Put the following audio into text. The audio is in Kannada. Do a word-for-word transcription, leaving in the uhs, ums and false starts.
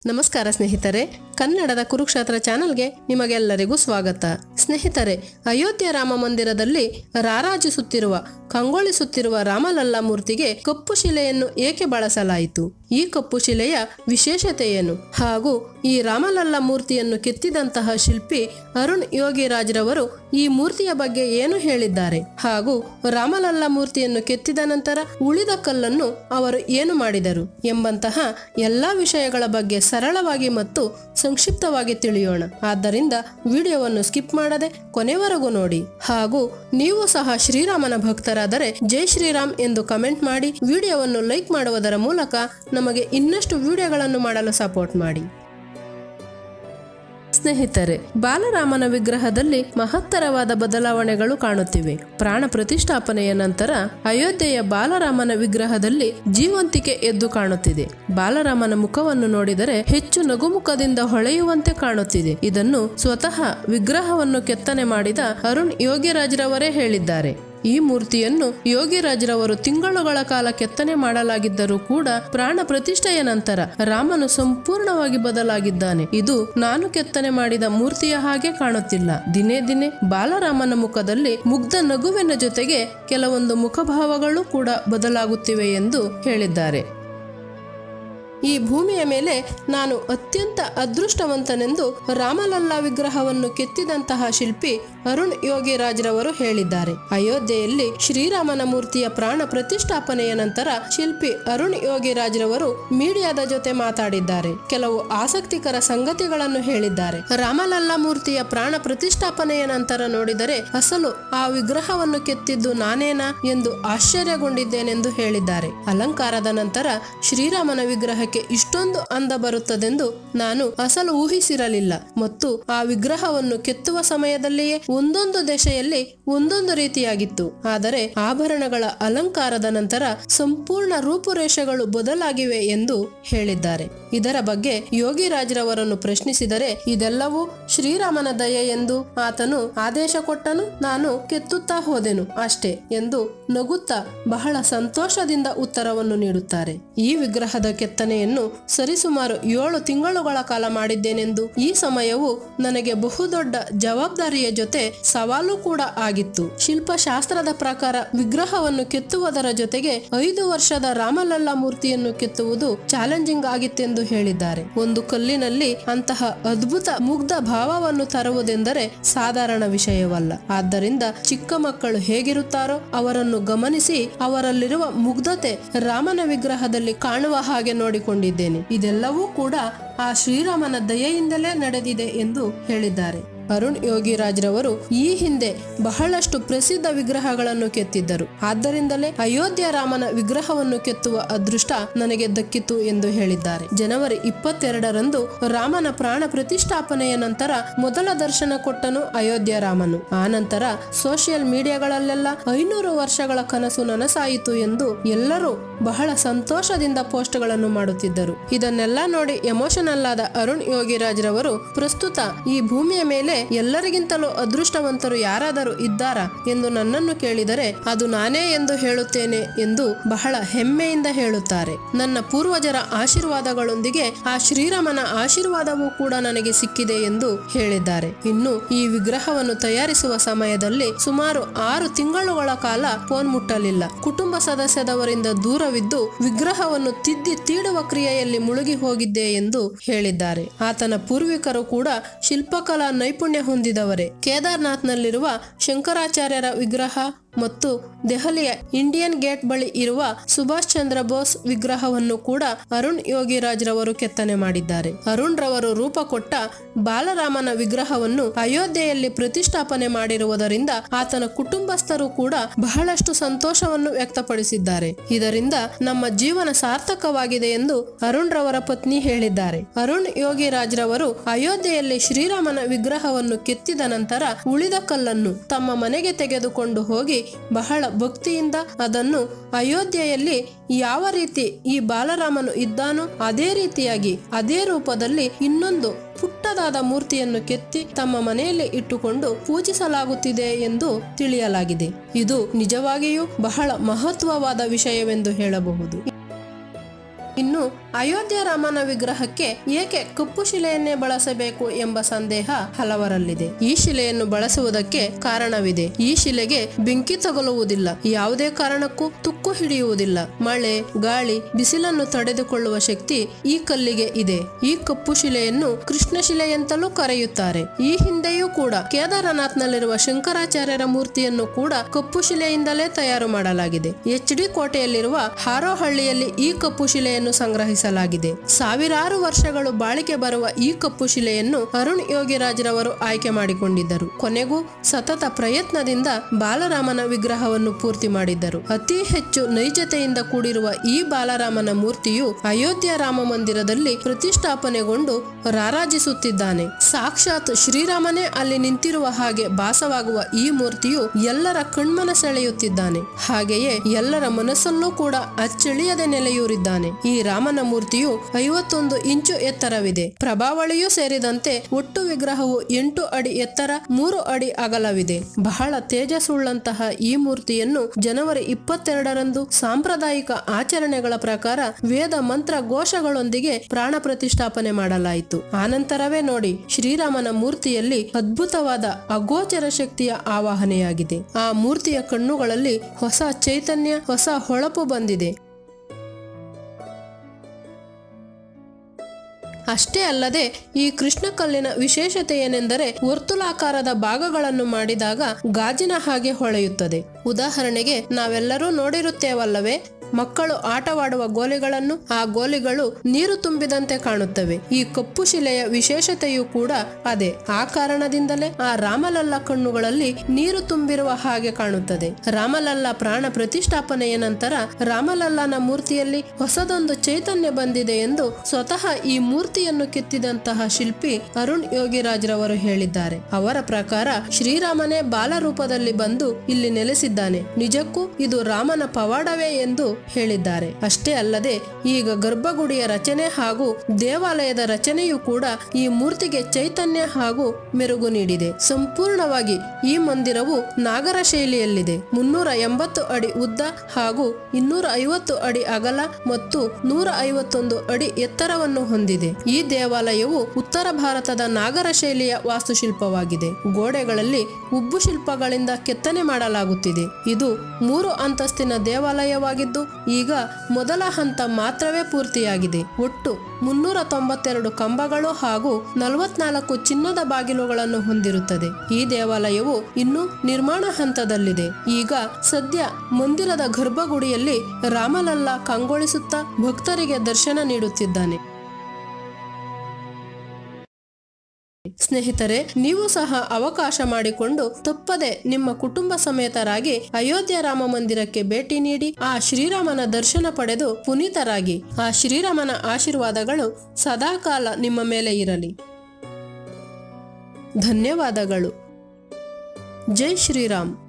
ನಮಸ್ಕಾರ ಸ್ನೇಹಿತರೆ, ಕನ್ನಡದ ಕುರುಕ್ಷೇತ್ರ ಚಾನೆಲ್ಗೆ ನಿಮಗೆಲ್ಲರಿಗೂ ಸ್ವಾಗತ. ಸ್ನೇಹಿತರೆ, ಅಯೋಧ್ಯೆ ರಾಮ ಮಂದಿರದಲ್ಲಿ ರಾರಾಜಿಸುತ್ತಿರುವ ಕಂಗೊಳಿಸುತ್ತಿರುವ ರಾಮಲಲ್ಲಾ ಮೂರ್ತಿಗೆ ಕಪ್ಪು ಶಿಲೆಯನ್ನು ಏಕೆ ಬಳಸಲಾಯಿತು? ಈ ಕಪ್ಪು ಶಿಲೆಯ ವಿಶೇಷತೆ ಏನು? ಹಾಗೂ ಈ ರಾಮಲಲ್ಲಾ ಮೂರ್ತಿಯನ್ನು ಕೆತ್ತಿದಂತಹ ಶಿಲ್ಪಿ ಅರುಣ್ ಯೋಗಿರಾಜ್ರವರು ಈ ಮೂರ್ತಿಯ ಬಗ್ಗೆ ಏನು ಹೇಳಿದ್ದಾರೆ? ಹಾಗೂ ರಾಮಲಲ್ಲಾ ಮೂರ್ತಿಯನ್ನು ಕೆತ್ತಿದ ನಂತರ ಉಳಿದ ಕಲ್ಲನ್ನು ಅವರು ಏನು ಮಾಡಿದರು ಎಂಬಂತಹ ಎಲ್ಲಾ ವಿಷಯಗಳ ಬಗ್ಗೆ ಸರಳವಾಗಿ ಮತ್ತು ಸಂಕ್ಷಿಪ್ತವಾಗಿ ತಿಳಿಯೋಣ. ಆದ್ದರಿಂದ ವಿಡಿಯೋವನ್ನು ಸ್ಕಿಪ್ ಮಾಡದೆ ಕೊನೆವರೆಗೂ ನೋಡಿ. ಹಾಗೂ ನೀವು ಸಹ ಶ್ರೀರಾಮನ ಭಕ್ತರಾದರೆ ಜೈ ಶ್ರೀರಾಮ್ ಎಂದು ಕಮೆಂಟ್ ಮಾಡಿ ವಿಡಿಯೋವನ್ನು ಲೈಕ್ ಮಾಡುವುದರ ಮೂಲಕ ನಮಗೆ ಇನ್ನಷ್ಟು ವಿಡಿಯೋಗಳನ್ನು ಮಾಡಲು ಸಪೋರ್ಟ್ ಮಾಡಿ. ಸ್ನೇಹಿತರೆ, ಬಾಲರಾಮನ ವಿಗ್ರಹದಲ್ಲಿ ಮಹತ್ತರವಾದ ಬದಲಾವಣೆಗಳು ಕಾಣುತ್ತಿವೆ. ಪ್ರಾಣ ಪ್ರತಿಷ್ಠಾಪನೆಯ ನಂತರ ಅಯೋಧ್ಯೆಯ ಬಾಲರಾಮನ ವಿಗ್ರಹದಲ್ಲಿ ಜೀವಂತಿಕೆ ಎದ್ದು ಕಾಣುತ್ತಿದೆ. ಬಾಲರಾಮನ ಮುಖವನ್ನು ನೋಡಿದರೆ ಹೆಚ್ಚು ನಗುಮುಖದಿಂದ ಹೊಳೆಯುವಂತೆ ಕಾಣುತ್ತಿದೆ. ಇದನ್ನು ಸ್ವತಃ ವಿಗ್ರಹವನ್ನು ಕೆತ್ತನೆ ಮಾಡಿದ ಅರುಣ್ ಯೋಗಿರಾಜ್ರವರೇ ಹೇಳಿದ್ದಾರೆ. ಈ ಮೂರ್ತಿಯನ್ನು ಯೋಗಿರಾಜ್ರವರು ತಿಂಗಳುಗಳ ಕಾಲ ಕೆತ್ತನೆ ಮಾಡಲಾಗಿದ್ದರೂ ಕೂಡ ಪ್ರಾಣ ಪ್ರತಿಷ್ಠೆಯ ನಂತರ ರಾಮನು ಸಂಪೂರ್ಣವಾಗಿ ಬದಲಾಗಿದ್ದಾನೆ. ಇದು ನಾನು ಕೆತ್ತನೆ ಮಾಡಿದ ಮೂರ್ತಿಯ ಹಾಗೆ ಕಾಣುತ್ತಿಲ್ಲ. ದಿನೇ ದಿನೇ ಬಾಲರಾಮನ ಮುಖದಲ್ಲಿ ಮುಗ್ಧ ನಗುವಿನ ಜೊತೆಗೆ ಕೆಲವೊಂದು ಮುಖಭಾವಗಳು ಕೂಡ ಬದಲಾಗುತ್ತಿವೆ ಎಂದು ಹೇಳಿದ್ದಾರೆ. ಈ ಭೂಮಿಯ ಮೇಲೆ ನಾನು ಅತ್ಯಂತ ಅದೃಷ್ಟವಂತನೆಂದು ರಾಮಲಲ್ಲಾ ವಿಗ್ರಹವನ್ನು ಕೆತ್ತಿದಂತಹ ಶಿಲ್ಪಿ ಅರುಣ್ ಯೋಗಿರಾಜ್ರವರು ಹೇಳಿದ್ದಾರೆ. ಅಯೋಧ್ಯೆಯಲ್ಲಿ ಶ್ರೀರಾಮನ ಮೂರ್ತಿಯ ಪ್ರಾಣ ಪ್ರತಿಷ್ಠಾಪನೆಯ ನಂತರ ಶಿಲ್ಪಿ ಅರುಣ್ ಯೋಗಿರಾಜ್ರವರು ಮೀಡಿಯಾದ ಜೊತೆ ಮಾತಾಡಿದ್ದಾರೆ. ಕೆಲವು ಆಸಕ್ತಿಕರ ಸಂಗತಿಗಳನ್ನು ಹೇಳಿದ್ದಾರೆ. ರಾಮಲಲ್ಲಾ ಮೂರ್ತಿಯ ಪ್ರಾಣ ಪ್ರತಿಷ್ಠಾಪನೆಯ ನಂತರ ನೋಡಿದರೆ ಅಸಲು ಆ ವಿಗ್ರಹವನ್ನು ಕೆತ್ತಿದ್ದು ನಾನೇನಾ ಎಂದು ಆಶ್ಚರ್ಯಗೊಂಡಿದ್ದೇನೆಂದು ಹೇಳಿದ್ದಾರೆ. ಅಲಂಕಾರದ ನಂತರ ಶ್ರೀರಾಮನ ವಿಗ್ರಹಕ್ಕೆ ಇಷ್ಟೊಂದು ಅಂದ ಬರುತ್ತದೆಂದು ನಾನು ಅಸಲು ಊಹಿಸಿರಲಿಲ್ಲ ಮತ್ತು ಆ ವಿಗ್ರಹವನ್ನು ಕೆತ್ತುವ ಸಮಯದಲ್ಲಿಯೇ ಒಂದೊಂದು ದೆಸೆಯಲ್ಲಿ ಒಂದೊಂದು ರೀತಿಯಾಗಿತ್ತು. ಆದರೆ ಆಭರಣಗಳ ಅಲಂಕಾರದ ನಂತರ ಸಂಪೂರ್ಣ ರೂಪುರೇಷೆಗಳು ಬದಲಾಗಿವೆ ಎಂದು ಹೇಳಿದ್ದಾರೆ. ಇದರ ಬಗ್ಗೆ ಯೋಗಿರಾಜ್ರವರನ್ನು ಪ್ರಶ್ನಿಸಿದರೆ ಇದೆಲ್ಲವೂ ಶ್ರೀರಾಮನ ದಯೆ ಎಂದು ಆತನು ಆದೇಶ ಕೊಟ್ಟನು, ನಾನು ಕೆತ್ತುತ್ತಾ ಹೋದೆನು ಅಷ್ಟೇ ಎಂದು ನಗುತ್ತಾ ಬಹಳ ಸಂತೋಷದಿಂದ ಉತ್ತರವನ್ನು ನೀಡುತ್ತಾರೆ. ಈ ವಿಗ್ರಹದ ಕೆತ್ತನೆಯನ್ನು ಸರಿಸುಮಾರು ಏಳು ತಿಂಗಳುಗಳ ಕಾಲ ಮಾಡಿದ್ದೇನೆಂದು, ಈ ಸಮಯವು ನನಗೆ ಬಹುದೊಡ್ಡ ಜವಾಬ್ದಾರಿಯ ಜೊತೆ ಸವಾಲು ಕೂಡ ಆಗಿತ್ತು. ಶಿಲ್ಪಶಾಸ್ತ್ರದ ಪ್ರಕಾರ ವಿಗ್ರಹವನ್ನು ಕೆತ್ತುವುದರ ಜೊತೆಗೆ ಐದು ವರ್ಷದ ರಾಮಲಲ್ಲಾ ಮೂರ್ತಿಯನ್ನು ಕೆತ್ತುವುದು ಚಾಲೆಂಜಿಂಗ್ ಆಗಿತ್ತೆಂದು ಹೇಳಿದ್ದಾರೆ. ಒಂದು ಕಲ್ಲಿನಲ್ಲಿ ಅಂತಹ ಅದ್ಭುತ ಮುಗ್ಧ ಭಾವವನ್ನು ತರುವುದೆಂದರೆ ಸಾಧಾರಣ ವಿಷಯವಲ್ಲ. ಆದ್ದರಿಂದ ಚಿಕ್ಕ ಮಕ್ಕಳು ಹೇಗಿರುತ್ತಾರೋ ಅವರನ್ನು ಗಮನಿಸಿ ಅವರಲ್ಲಿರುವ ಮುಗ್ಧತೆ ರಾಮನ ವಿಗ್ರಹದಲ್ಲಿ ಕಾಣುವ ಹಾಗೆ ನೋಡಿಕೊಂಡಿದ್ದೇನೆ. ಇದೆಲ್ಲವೂ ಕೂಡ ಆ ಶ್ರೀರಾಮನ ದಯೆಯಿಂದಲೇ ನಡೆದಿದೆ ಎಂದು ಹೇಳಿದ್ದಾರೆ. ಅರುಣ್ ಯೋಗಿರಾಜ್ರವರು ಈ ಹಿಂದೆ ಬಹಳಷ್ಟು ಪ್ರಸಿದ್ಧ ವಿಗ್ರಹಗಳನ್ನು ಕೆತ್ತಿದ್ದರು. ಆದ್ದರಿಂದಲೇ ಅಯೋಧ್ಯ ರಾಮನ ವಿಗ್ರಹವನ್ನು ಕೆತ್ತುವ ಅದೃಷ್ಟ ನನಗೆ ದಕ್ಕಿತು ಎಂದು ಹೇಳಿದ್ದಾರೆ. ಜನವರಿ ಇಪ್ಪತ್ತೆರಡರಂದು ರಾಮನ ಪ್ರಾಣ ಪ್ರತಿಷ್ಠಾಪನೆಯ ನಂತರ ಮೊದಲ ದರ್ಶನ ಕೊಟ್ಟನು ಅಯೋಧ್ಯ ರಾಮನು. ಆ ನಂತರ ಸೋಷಿಯಲ್ ಮೀಡಿಯಾಗಳಲ್ಲೆಲ್ಲ ಐನೂರು ವರ್ಷಗಳ ಕನಸು ನನಸಾಯಿತು ಎಂದು ಎಲ್ಲರೂ ಬಹಳ ಸಂತೋಷದಿಂದ ಪೋಸ್ಟ್ ಗಳನ್ನು ಮಾಡುತ್ತಿದ್ದರು. ಇದನ್ನೆಲ್ಲ ನೋಡಿ ಎಮೋಷನಲ್ ಆದ ಅರುಣ್ ಯೋಗಿರಾಜ್ರವರು ಪ್ರಸ್ತುತ ಈ ಭೂಮಿಯ ಮೇಲೆ ಎಲ್ಲರಿಗಿಂತಲೂ ಅದೃಷ್ಟವಂತರು ಯಾರಾದರೂ ಇದ್ದಾರಾ ಎಂದು ನನ್ನನ್ನು ಕೇಳಿದರೆ ಅದು ನಾನೇ ಎಂದು ಹೇಳುತ್ತೇನೆ ಎಂದು ಬಹಳ ಹೆಮ್ಮೆಯಿಂದ ಹೇಳುತ್ತಾರೆ. ನನ್ನ ಪೂರ್ವಜರ ಆಶೀರ್ವಾದಗಳೊಂದಿಗೆ ಆ ಶ್ರೀರಾಮನ ಆಶೀರ್ವಾದವೂ ಕೂಡ ನನಗೆ ಸಿಕ್ಕಿದೆ ಎಂದು ಹೇಳಿದ್ದಾರೆ. ಇನ್ನು ಈ ವಿಗ್ರಹವನ್ನು ತಯಾರಿಸುವ ಸಮಯದಲ್ಲಿ ಸುಮಾರು ಆರು ತಿಂಗಳುಗಳ ಕಾಲ ಫೋನ್ ಮುಟ್ಟಲಿಲ್ಲ. ಕುಟುಂಬ ಸದಸ್ಯದವರಿಂದ ದೂರವಿದ್ದು ವಿಗ್ರಹವನ್ನು ತಿದ್ದಿ ತೀಡುವ ಕ್ರಿಯೆಯಲ್ಲಿ ಮುಳುಗಿ ಹೋಗಿದ್ದೆ ಎಂದು ಹೇಳಿದ್ದಾರೆ. ಆತನ ಪೂರ್ವಿಕರು ಕೂಡ ಶಿಲ್ಪಕಲಾ ನೈಪುಣ್ಯ ಹೊಂದಿದವರೇ. ಕೇದಾರ್ನಾಥ್ನಲ್ಲಿರುವ ಶಂಕರಾಚಾರ್ಯರ ವಿಗ್ರಹ ಮತ್ತು ದೆಹಲಿಯ ಇಂಡಿಯನ್ ಗೇಟ್ ಬಳಿ ಇರುವ ಸುಭಾಷ್ ಚಂದ್ರ ಬೋಸ್ ವಿಗ್ರಹವನ್ನು ಕೂಡ ಅರುಣ್ ಯೋಗಿರಾಜ್ರವರು ಕೆತ್ತನೆ ಮಾಡಿದ್ದಾರೆ. ಅರುಣ್ ರವರು ರೂಪ ಕೊಟ್ಟ ಬಾಲರಾಮನ ವಿಗ್ರಹವನ್ನು ಅಯೋಧ್ಯೆಯಲ್ಲಿ ಪ್ರತಿಷ್ಠಾಪನೆ ಮಾಡಿರುವುದರಿಂದ ಆತನ ಕುಟುಂಬಸ್ಥರು ಕೂಡ ಬಹಳಷ್ಟು ಸಂತೋಷವನ್ನು ವ್ಯಕ್ತಪಡಿಸಿದ್ದಾರೆ. ಇದರಿಂದ ನಮ್ಮ ಜೀವನ ಸಾರ್ಥಕವಾಗಿದೆ ಎಂದು ಅರುಣ್ ರವರ ಪತ್ನಿ ಹೇಳಿದ್ದಾರೆ. ಅರುಣ್ ಯೋಗಿರಾಜ್ರವರು ಅಯೋಧ್ಯೆಯಲ್ಲಿ ಶ್ರೀರಾಮನ ವಿಗ್ರಹವನ್ನು ಕೆತ್ತಿದ ನಂತರ ಉಳಿದ ಕಲ್ಲನ್ನು ತಮ್ಮ ಮನೆಗೆ ತೆಗೆದುಕೊಂಡು ಹೋಗಿ ಬಹಳ ಭಕ್ತಿಯಿಂದ ಅದನ್ನು ಅಯೋಧ್ಯೆಯಲ್ಲಿ ಯಾವ ರೀತಿ ಈ ಬಾಲರಾಮನು ಇದ್ದಾನೋ ಅದೇ ರೀತಿಯಾಗಿ ಅದೇ ರೂಪದಲ್ಲಿ ಇನ್ನೊಂದು ಪುಟ್ಟದಾದ ಮೂರ್ತಿಯನ್ನು ಕೆತ್ತಿ ತಮ್ಮ ಮನೆಯಲ್ಲಿ ಇಟ್ಟುಕೊಂಡು ಪೂಜಿಸಲಾಗುತ್ತಿದೆ ಎಂದು ತಿಳಿಯಲಾಗಿದೆ. ಇದು ನಿಜವಾಗಿಯೂ ಬಹಳ ಮಹತ್ವವಾದ ವಿಷಯವೆಂದು ಹೇಳಬಹುದು. ಇನ್ನು ಅಯೋಧ್ಯ ರಾಮನ ವಿಗ್ರಹಕ್ಕೆ ಏಕೆ ಕಪ್ಪು ಶಿಲೆಯನ್ನೇ ಬಳಸಬೇಕು ಎಂಬ ಸಂದೇಹ ಹಲವರಲ್ಲಿದೆ. ಈ ಶಿಲೆಯನ್ನು ಬಳಸುವುದಕ್ಕೆ ಕಾರಣವಿದೆ. ಈ ಶಿಲೆಗೆ ಬೆಂಕಿ ತಗುಲುವುದಿಲ್ಲ, ಯಾವುದೇ ಕಾರಣಕ್ಕೂ ತುಕ್ಕು ಹಿಡಿಯುವುದಿಲ್ಲ, ಮಳೆ ಗಾಳಿ ಬಿಸಿಲನ್ನು ತಡೆದುಕೊಳ್ಳುವ ಶಕ್ತಿ ಈ ಕಲ್ಲಿಗೆ ಇದೆ. ಈ ಕಪ್ಪು ಶಿಲೆಯನ್ನು ಕೃಷ್ಣ ಶಿಲೆ ಎಂತಲೂ ಕರೆಯುತ್ತಾರೆ. ಈ ಹಿಂದೆಯೂ ಕೂಡ ಕೇದಾರನಾಥ್ನಲ್ಲಿರುವ ಶಂಕರಾಚಾರ್ಯರ ಮೂರ್ತಿಯನ್ನು ಕೂಡ ಕಪ್ಪು ಶಿಲೆಯಿಂದಲೇ ತಯಾರು ಮಾಡಲಾಗಿದೆ. ಎಚ್ ಡಿ ಕೋಟೆಯಲ್ಲಿರುವ ಹಾರೋಹಳ್ಳಿಯಲ್ಲಿ ಈ ಕಪ್ಪು ಶಿಲೆಯನ್ನು ಸಂಗ್ರಹಿಸಲಾಗಿದೆ. ಸಾವಿರಾರು ವರ್ಷಗಳು ಬಾಳಿಕೆ ಬರುವ ಈ ಕಪ್ಪು ಶಿಲೆಯನ್ನು ಅರುಣ್ ಯೋಗಿರಾಜ್ರವರು ಆಯ್ಕೆ ಮಾಡಿಕೊಂಡಿದ್ದರು. ಕೊನೆಗೂ ಸತತ ಪ್ರಯತ್ನದಿಂದ ಬಾಲರಾಮನ ವಿಗ್ರಹವನ್ನು ಪೂರ್ತಿ ಮಾಡಿದ್ದರು. ಅತಿ ಹೆಚ್ಚು ನೈಜತೆಯಿಂದ ಕೂಡಿರುವ ಈ ಬಾಲರಾಮನ ಮೂರ್ತಿಯು ಅಯೋಧ್ಯ ರಾಮ ಮಂದಿರದಲ್ಲಿ ಪ್ರತಿಷ್ಠಾಪನೆಗೊಂಡು ರಾರಾಜಿಸುತ್ತಿದ್ದಾನೆ. ಸಾಕ್ಷಾತ್ ಶ್ರೀರಾಮನೇ ಅಲ್ಲಿ ನಿಂತಿರುವ ಹಾಗೆ ಭಾಸವಾಗುವ ಈ ಮೂರ್ತಿಯು ಎಲ್ಲರ ಕಣ್ಮನ ಸೆಳೆಯುತ್ತಿದ್ದಾನೆ. ಹಾಗೆಯೇ ಎಲ್ಲರ ಮನಸ್ಸಲ್ಲೂ ಕೂಡ ಅಚ್ಚಳಿಯದೆ ನೆಲೆಯೂರಿದ್ದಾನೆ. ಈ ರಾಮನ ಮೂರ್ತಿಯು ಐವತ್ತೊಂದು ಇಂಚು ಎತ್ತರವಿದೆ. ಪ್ರಭಾವಳಿಯೂ ಸೇರಿದಂತೆ ಒಟ್ಟು ವಿಗ್ರಹವು ಎಂಟು ಅಡಿ ಎತ್ತರ, ಮೂರು ಅಡಿ ಅಗಲವಿದೆ. ಬಹಳ ತೇಜಸ್ಸುಳ್ಳಂತಹ ಈ ಮೂರ್ತಿಯನ್ನು ಜನವರಿ ಇಪ್ಪತ್ತೆರಡರಂದು ಸಾಂಪ್ರದಾಯಿಕ ಆಚರಣೆಗಳ ಪ್ರಕಾರ ವೇದ ಮಂತ್ರ ಘೋಷಗಳೊಂದಿಗೆ ಪ್ರಾಣ ಪ್ರತಿಷ್ಠಾಪನೆ ಮಾಡಲಾಯಿತು. ಆನಂತರವೇ ನೋಡಿ ಶ್ರೀರಾಮನ ಮೂರ್ತಿಯಲ್ಲಿ ಅದ್ಭುತವಾದ ಅಗೋಚರ ಶಕ್ತಿಯ ಆವಾಹನೆಯಾಗಿದೆ. ಆ ಮೂರ್ತಿಯ ಕಣ್ಣುಗಳಲ್ಲಿ ಹೊಸ ಚೈತನ್ಯ, ಹೊಸ ಹೊಳಪು ಬಂದಿದೆ. ಅಷ್ಟೇ ಅಲ್ಲದೆ ಈ ಕೃಷ್ಣ ಕಲ್ಲಿನ ವಿಶೇಷತೆ ಏನೆಂದರೆ ವರ್ತುಲಾಕಾರದ ಭಾಗಗಳನ್ನು ಮಾಡಿದಾಗ ಗಾಜಿನ ಹಾಗೆ ಹೊಳೆಯುತ್ತದೆ. ಉದಾಹರಣೆಗೆ ನಾವೆಲ್ಲರೂ ನೋಡಿರುತ್ತೇವಲ್ಲವೇ, ಮಕ್ಕಳು ಆಟವಾಡುವ ಗೋಲಿಗಳನ್ನು, ಆ ಗೋಲಿಗಳು ನೀರು ತುಂಬಿದಂತೆ ಕಾಣುತ್ತವೆ. ಈ ಕಪ್ಪು ಶಿಲೆಯ ವಿಶೇಷತೆಯೂ ಕೂಡ ಅದೇ. ಆ ಕಾರಣದಿಂದಲೇ ಆ ರಾಮಲಲ್ಲ ಕಣ್ಣುಗಳಲ್ಲಿ ನೀರು ತುಂಬಿರುವ ಹಾಗೆ ಕಾಣುತ್ತದೆ. ರಾಮಲಲ್ಲ ಪ್ರಾಣ ಪ್ರತಿಷ್ಠಾಪನೆಯ ನಂತರ ರಾಮಲಲ್ಲನ ಮೂರ್ತಿಯಲ್ಲಿ ಹೊಸದೊಂದು ಚೈತನ್ಯ ಬಂದಿದೆ ಎಂದು ಸ್ವತಃ ಈ ಮೂರ್ತಿಯನ್ನು ಕೆತ್ತಿದಂತಹ ಶಿಲ್ಪಿ ಅರುಣ್ ಯೋಗಿರಾಜ್ರವರು ಹೇಳಿದ್ದಾರೆ. ಅವರ ಪ್ರಕಾರ ಶ್ರೀರಾಮನೇ ಬಾಲರೂಪದಲ್ಲಿ ಬಂದು ಇಲ್ಲಿ ನೆಲೆಸಿದ್ದಾನೆ. ನಿಜಕ್ಕೂ ಇದು ರಾಮನ ಪವಾಡವೇ ಎಂದು ಹೇಳಿದ್ದಾರೆ. ಅಷ್ಟೇ ಅಲ್ಲದೆ ಈಗ ಗರ್ಭಗುಡಿಯ ರಚನೆ ಹಾಗೂ ದೇವಾಲಯದ ರಚನೆಯೂ ಕೂಡ ಈ ಮೂರ್ತಿಗೆ ಚೈತನ್ಯ ಹಾಗೂ ಮೆರುಗು ನೀಡಿದೆ. ಸಂಪೂರ್ಣವಾಗಿ ಈ ಮಂದಿರವು ನಾಗರ ಶೈಲಿಯಲ್ಲಿದೆ. ಮುನ್ನೂರ ಎಂಬತ್ತು ಅಡಿ ಉದ್ದ ಹಾಗೂ ಇನ್ನೂರ ಐವತ್ತು ಅಡಿ ಅಗಲ ಮತ್ತು ನೂರ ಐವತ್ತೊಂದು ಅಡಿ ಎತ್ತರವನ್ನು ಹೊಂದಿದೆ. ಈ ದೇವಾಲಯವು ಉತ್ತರ ಭಾರತದ ನಾಗರ ಶೈಲಿಯ ವಾಸ್ತುಶಿಲ್ಪವಾಗಿದೆ. ಗೋಡೆಗಳಲ್ಲಿ ಉಬ್ಬು ಶಿಲ್ಪಗಳಿಂದ ಕೆತ್ತನೆ ಮಾಡಲಾಗುತ್ತಿದೆ. ಇದು ಮೂರು ಅಂತಸ್ತಿನ ದೇವಾಲಯವಾಗಿದ್ದು ಈಗ ಮೊದಲ ಹಂತ ಮಾತ್ರವೇ ಪೂರ್ತಿಯಾಗಿದೆ. ಒಟ್ಟು ಮುನ್ನೂರ ತೊಂಬತ್ತೆರಡು ಕಂಬಗಳು ಹಾಗೂ ನಲವತ್ನಾಲ್ಕು ಚಿನ್ನದ ಬಾಗಿಲುಗಳನ್ನು ಹೊಂದಿರುತ್ತದೆ. ಈ ದೇವಾಲಯವು ಇನ್ನು ನಿರ್ಮಾಣ ಹಂತದಲ್ಲಿದೆ. ಈಗ ಸದ್ಯ ಮಂದಿರದ ಗರ್ಭಗುಡಿಯಲ್ಲಿ ರಾಮಲಲ್ಲ ಕಂಗೊಳಿಸುತ್ತಾ ಭಕ್ತರಿಗೆ ದರ್ಶನ ನೀಡುತ್ತಿದ್ದಾನೆ. ಸ್ನೇಹಿತರೆ, ನೀವು ಸಹ ಅವಕಾಶ ಮಾಡಿಕೊಂಡು ತಪ್ಪದೆ ನಿಮ್ಮ ಕುಟುಂಬ ಸಮೇತರಾಗಿ ಅಯೋಧ್ಯ ರಾಮ ಮಂದಿರಕ್ಕೆ ಭೇಟಿ ನೀಡಿ ಆ ಶ್ರೀರಾಮನ ದರ್ಶನ ಪಡೆದು ಪುನೀತರಾಗಿ. ಆ ಶ್ರೀರಾಮನ ಆಶೀರ್ವಾದಗಳು ಸದಾಕಾಲ ನಿಮ್ಮ ಮೇಲೆ ಇರಲಿ. ಧನ್ಯವಾದಗಳು. ಜೈ ಶ್ರೀರಾಮ್.